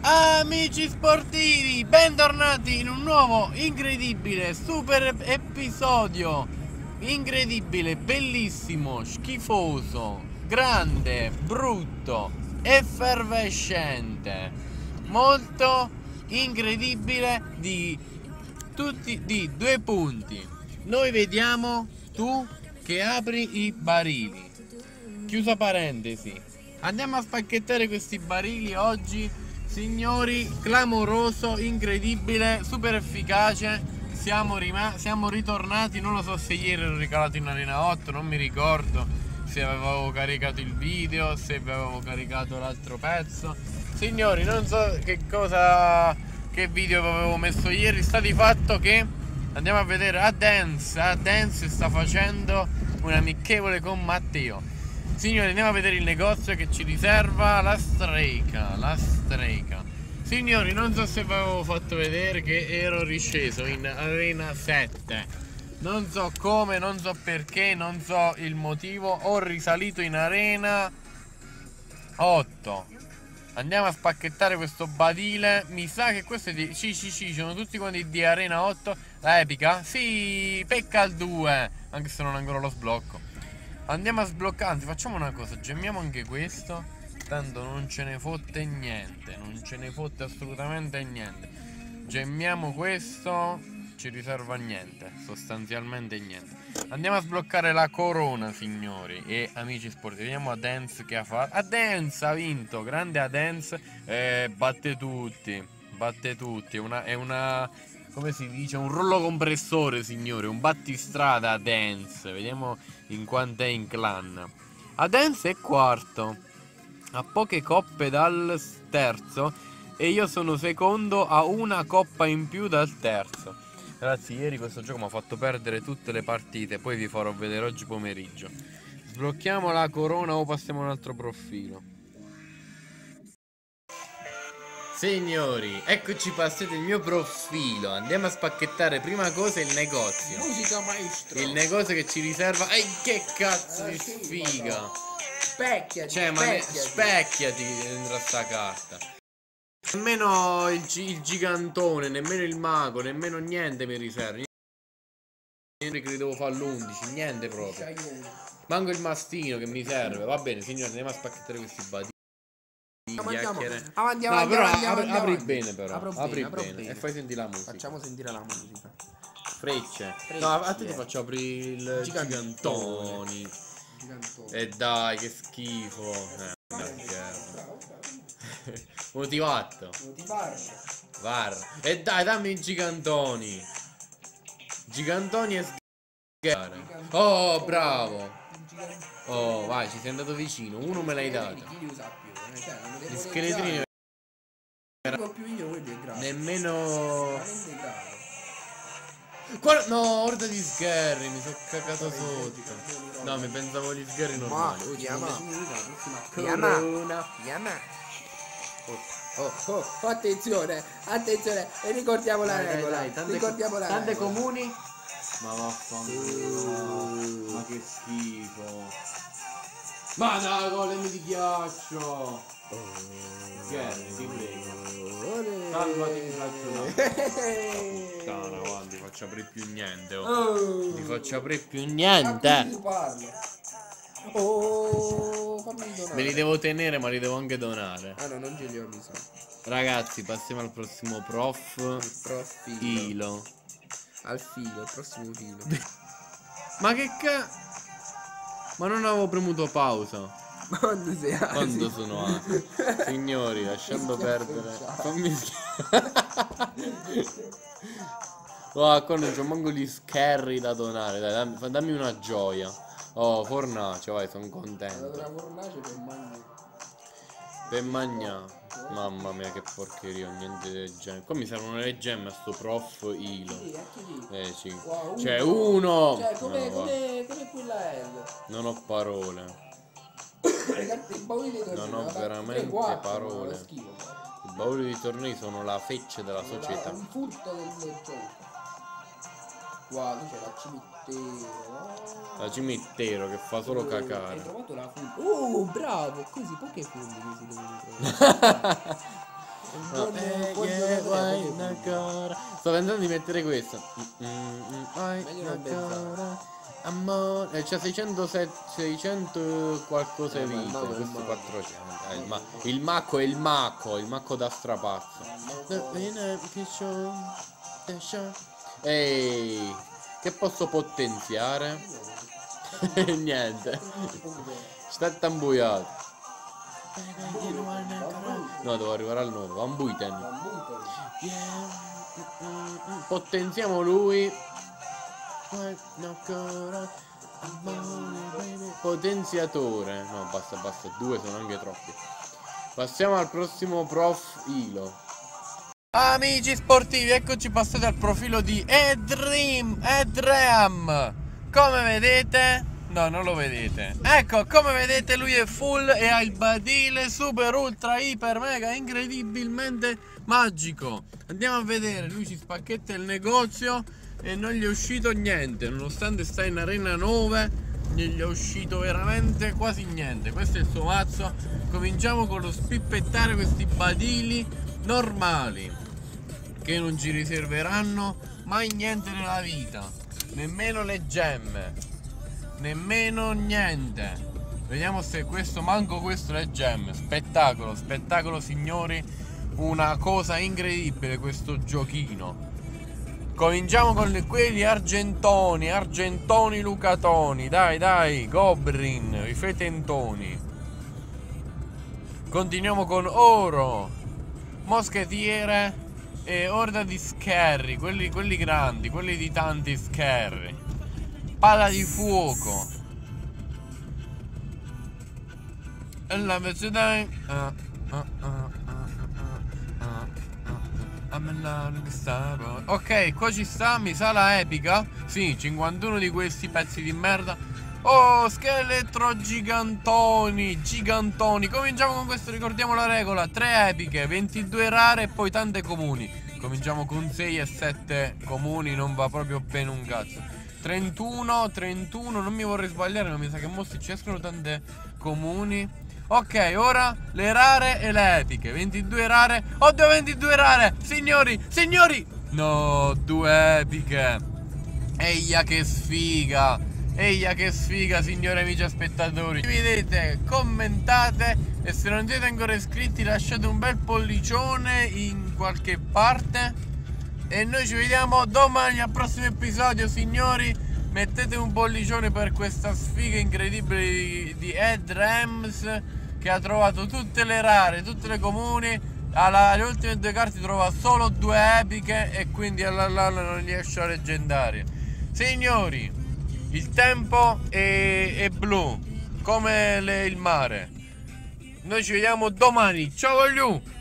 Amici sportivi, bentornati in un nuovo incredibile super episodio. Incredibile, bellissimo, schifoso, grande, brutto, effervescente, molto incredibile di due punti. Noi vediamo tu che apri i barili. Chiusa parentesi. Andiamo a spacchettare questi barili oggi. Signori, clamoroso, incredibile, super efficace. Siamo ritornati. Non lo so se ieri ero ricalato in Arena 8, non mi ricordo se avevo caricato il video, se avevo caricato l'altro pezzo. Signori, non so che video avevo messo ieri. Sta di fatto che andiamo a vedere Dance sta facendo un amichevole con Matteo. Signori, andiamo a vedere il negozio che ci riserva la Streica. Signori, non so se vi avevo fatto vedere che ero risceso in Arena 7. Non so come, non so perché, non so il motivo. Ho risalito in Arena 8. Andiamo a spacchettare questo badile. Mi sa che questo è di... Sì, sono tutti quanti di Arena 8. La epica? Sì, pecca al 2. Anche se non ho ancora lo sblocco. Andiamo a sbloccare, anzi facciamo una cosa, gemmiamo anche questo. Tanto non ce ne fotte niente. Non ce ne fotte assolutamente niente. Gemmiamo questo. Ci riserva niente, sostanzialmente niente. Andiamo a sbloccare la corona, signori e amici sportivi. Vediamo a Dance che ha fatto. A Dance ha vinto, grande a Dance. Batte tutti. È una come si dice, un rollo compressore, signore, un battistrada a Dance. Vediamo in quanto è in clan. A Dance è quarto, a poche coppe dal terzo, e io sono secondo a una coppa in più dal terzo. Ragazzi, ieri questo gioco mi ha fatto perdere tutte le partite, poi vi farò vedere oggi pomeriggio. Sblocchiamo la corona o passiamo a un altro profilo. Signori, eccoci passati il mio profilo. Andiamo a spacchettare prima cosa il negozio. Musica maestro. Il negozio che ci riserva. Ehi, che cazzo di sfiga. Specchiati. Cioè, ma specchiati dentro a sta carta. Nemmeno il gigantone, nemmeno il mago, nemmeno niente mi riserva. Niente che devo fare l'11, niente proprio. Manco il mastino che mi serve. Va bene, signori, andiamo a spacchettare questi badini. Avanti, no, però apri bene, però. Apri bene. E fai sentire la musica. Facciamo sentire la musica. Frecce. No, a te ti faccio aprire il gigantoni. E dai, che schifo. Motivato. Var. E dai, dammi i gigantoni. Gigantoni e sgare. Oh, bravo. Oh, vai, ci sei andato vicino. Uno me l'hai dato. Gli scheletrini. Nemmeno. No, orda di sgherri, mi sono cagato sotto. No, mi pensavo gli sgherri normali. Chiama. Oh, attenzione, e ricordiamo la regola. Tante comuni. Ma vaffanculo. Ma che schifo. Ma dai, golem di ghiaccio. Sgherri, ti prego. Salvati, mi faccio puttana, avanti, faccio aprire più niente. Mi faccio aprire più niente. Fammi donare. Me li devo tenere, ma li devo anche donare. Ah no, non ce li ho bisogno. Ragazzi, passiamo al prossimo profilo. Al filo, il prossimo filo. Ma che Ma non avevo premuto pausa. Quando sei asino? Quando sono asino? Signori, lasciando perdere. Fammi oh, qua non c'ho manco gli scherri da donare. Dai, dammi una gioia. Oh, fornace, vai, sono contento. Allora, fornace per mangiare. Mamma mia, che porcheria, niente del genere. Qua mi servono le gemme a sto prof Ilo. Sì. Wow, C'è uno. Cioè, come quella L. Non ho parole. Non ho veramente parole. I bauli di tornei sono la feccia della società. Un furto del gioco. Guarda, c'è la cimitero. La cimitero che fa solo cacare. Hai trovato la funda. Bravo, così poche funde che si devono trovare. No, sto pensando di mettere questo. Amore, c'ha 600 qualcosa vite, questo 400. Il macco è il macco da strapazzo. Ehi, che posso potenziare? Niente. Sta tambuiato. No, devo arrivare al 9. Ambuiten. Potenziamo lui. Potenziatore. No, basta, 2 sono anche troppi. Passiamo al prossimo profilo. Amici sportivi, eccoci passati al profilo di Edream. Come vedete, no, non lo vedete. Ecco, come vedete lui è full e ha il badile super ultra iper mega incredibilmente magico. Andiamo a vedere, lui ci spacchetta il negozio e non gli è uscito niente, nonostante sta in arena 9, non gli è uscito veramente quasi niente. Questo è il suo mazzo. Cominciamo con lo spippettare questi badili normali, che non ci riserveranno mai niente nella vita, nemmeno le gemme, nemmeno niente. Vediamo se questo, manco questo le gemme. Spettacolo signori, una cosa incredibile questo giochino. Cominciamo con quelli argentoni lucatoni, dai, Goblin, i fetentoni. Continuiamo con oro, moschettiere e orda di scherri, quelli grandi, quelli di tanti scherri. Palla di fuoco. E la ok, qua ci sta, mi sa la epica. Sì, 51 di questi pezzi di merda. Oh, scheletro gigantoni. Cominciamo con questo, ricordiamo la regola: 3 epiche, 22 rare e poi tante comuni. Cominciamo con 6 e 7 comuni, non va proprio bene un cazzo. 31, non mi vorrei sbagliare, ma mi sa che mostri ci escono tante comuni. Ok, ora le rare e le epiche. 22 rare. Oddio, 22 rare. Signori. No, 2 epiche. Eia che sfiga, signori amici spettatori. Condividete, commentate e se non siete ancora iscritti lasciate un bel pollicione in qualche parte. E noi ci vediamo domani al prossimo episodio, signori. Mettete un pollicione per questa sfiga incredibile di Edreams, che ha trovato tutte le rare, tutte le comuni. Le ultime 2 carte trova solo 2 epiche e quindi all'allo non riesce a leggendarie. Signori, il tempo è blu come il mare. Noi ci vediamo domani. Ciao voglio.